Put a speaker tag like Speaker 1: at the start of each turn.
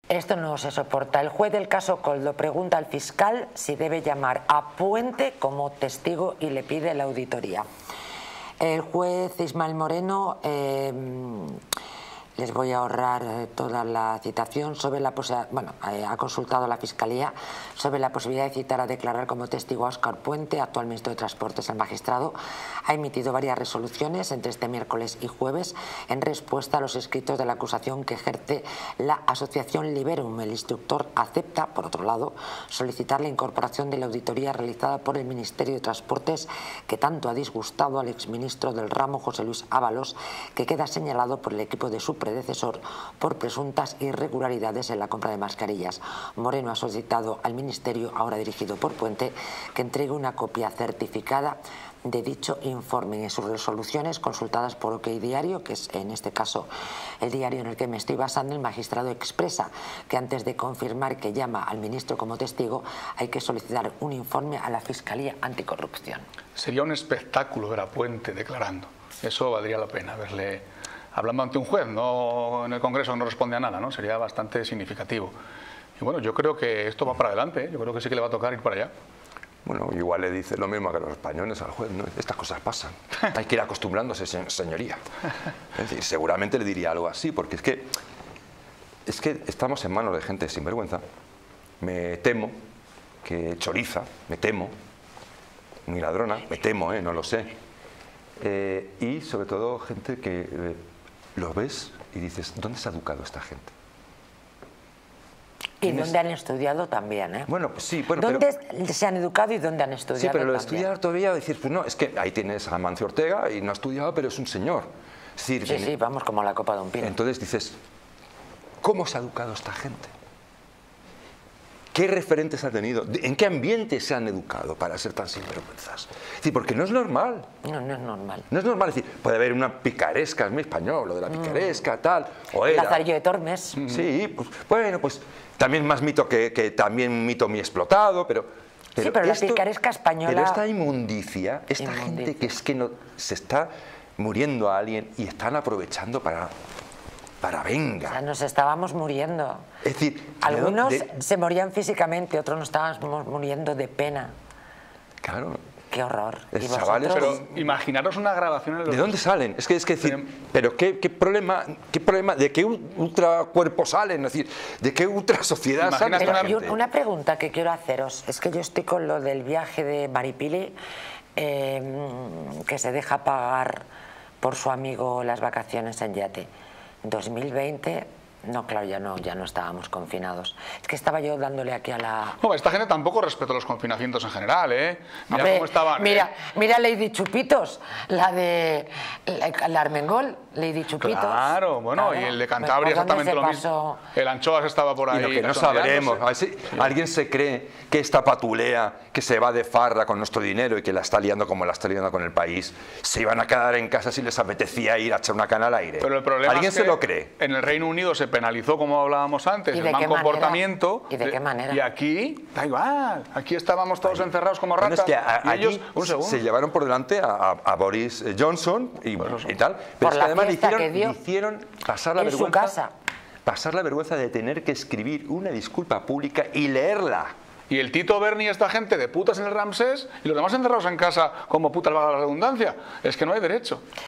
Speaker 1: Esto no se soporta. El juez del caso Koldo pregunta al fiscal si debe llamar a Puente como testigo y le pide la auditoría. El juez Ismael Moreno, les voy a ahorrar toda la citación, sobre la ha consultado a la Fiscalía sobre la posibilidad de citar a declarar como testigo a Óscar Puente, actual ministro de Transportes. El magistrado ha emitido varias resoluciones entre este miércoles y jueves en respuesta a los escritos de la acusación que ejerce la asociación Liberum. El instructor acepta, por otro lado, solicitar la incorporación de la auditoría realizada por el Ministerio de Transportes, que tanto ha disgustado al exministro del ramo, José Luis Ábalos, que queda señalado por el equipo de su predecesor por presuntas irregularidades en la compra de mascarillas. Moreno ha solicitado al Ministerio, ahora dirigido por Puente, que entregue una copia certificada de dicho informe. En sus resoluciones consultadas por OK Diario, que es en este caso el diario en el que me estoy basando, el magistrado expresa que antes de confirmar que llama al ministro como testigo hay que solicitar un informe a la Fiscalía Anticorrupción.
Speaker 2: Sería un espectáculo ver a Puente declarando. Eso valdría la pena verle hablando ante un juez, no en el Congreso, no responde a nada, ¿no? Sería bastante significativo. Y bueno, yo creo que esto va para adelante, ¿eh? Yo creo que sí que le va a tocar ir para allá.
Speaker 3: Bueno, igual le dice lo mismo que los españoles al juez, ¿no? Estas cosas pasan. Hay que ir acostumbrándose, señoría. Es decir, seguramente le diría algo así, porque es que estamos en manos de gente sinvergüenza. Me temo que choriza, me temo, muy ladrona, me temo, no lo sé. Y sobre todo gente que lo ves y dices, ¿dónde se ha educado esta gente?
Speaker 1: Y dónde han estudiado también, ¿eh?
Speaker 3: Bueno, pues sí, bueno,
Speaker 1: ¿Dónde se han educado y dónde han estudiado?
Speaker 3: Sí, pero lo de
Speaker 1: también.
Speaker 3: estudiar todavía, decir, pues no, es que ahí tienes a Amancio Ortega y no ha estudiado, pero es un señor. Es decir,
Speaker 1: sí, vamos, como la copa de un pino.
Speaker 3: Entonces dices, ¿cómo se ha educado esta gente? ¿Qué referentes ha tenido? ¿En qué ambiente se han educado para ser tan sinvergüenzas? Es decir, porque no es normal.
Speaker 1: No, no es normal.
Speaker 3: No es normal, es decir, puede haber una picaresca, es muy español, lo de la picaresca, tal, o era.
Speaker 1: Lazarillo de Tormes.
Speaker 3: Sí, pues bueno, pues también más mito que también un mito muy explotado, pero
Speaker 1: sí, pero la picaresca española...
Speaker 3: Pero esta inmundicia, esta gente que es que no se está muriendo a alguien y están aprovechando para venga.
Speaker 1: O sea, nos estábamos muriendo.
Speaker 3: Es decir,
Speaker 1: algunos se morían físicamente, otros nos estábamos muriendo de pena.
Speaker 3: Claro.
Speaker 1: Qué horror.
Speaker 3: ¿Y chavales,
Speaker 2: pero imaginaros una grabación en los...
Speaker 3: ¿De dónde salen? Es decir, pero qué problema, de qué ultracuerpo salen, es decir, de qué ultra sociedad salen.
Speaker 1: Pero una pregunta que quiero haceros, es que yo estoy con lo del viaje de Maripili, que se deja pagar por su amigo las vacaciones en yate. 2020, no, claro, ya no estábamos confinados. Es que estaba yo dándole aquí a la...
Speaker 2: No, esta gente tampoco respetó los confinamientos en general, ¿eh? Mira cómo estaban.
Speaker 1: Mira Lady Chupitos, la Armengol, Lady Chupitos.
Speaker 2: Claro, bueno, claro. Y el de Cantabria exactamente lo mismo. El Anchoas estaba por ahí.
Speaker 3: Y lo que no sabremos, a ver si alguien se cree que esta patulea que se va de farra con nuestro dinero y que la está liando como la está liando con el país, se iban a quedar en casa si les apetecía ir a echar una cana al aire.
Speaker 2: Pero el problema
Speaker 3: ¿Alguien
Speaker 2: es que
Speaker 3: se lo cree?
Speaker 2: En el Reino Unido se penalizó, como hablábamos antes, el mal comportamiento.
Speaker 1: ¿Y de qué manera?
Speaker 2: Y aquí, da igual, aquí estábamos todos encerrados como ratas.
Speaker 3: Bueno, es que
Speaker 2: ellos, un segundo,
Speaker 3: se llevaron por delante a Boris Johnson y tal. Pero es que además le hicieron pasar la vergüenza.
Speaker 1: En su casa.
Speaker 3: Pasar la vergüenza de tener que escribir una disculpa pública y leerla.
Speaker 2: Y el Tito Berni y esta gente de putas en el Ramsés y los demás encerrados en casa como putas, valga la redundancia. Es que no hay derecho.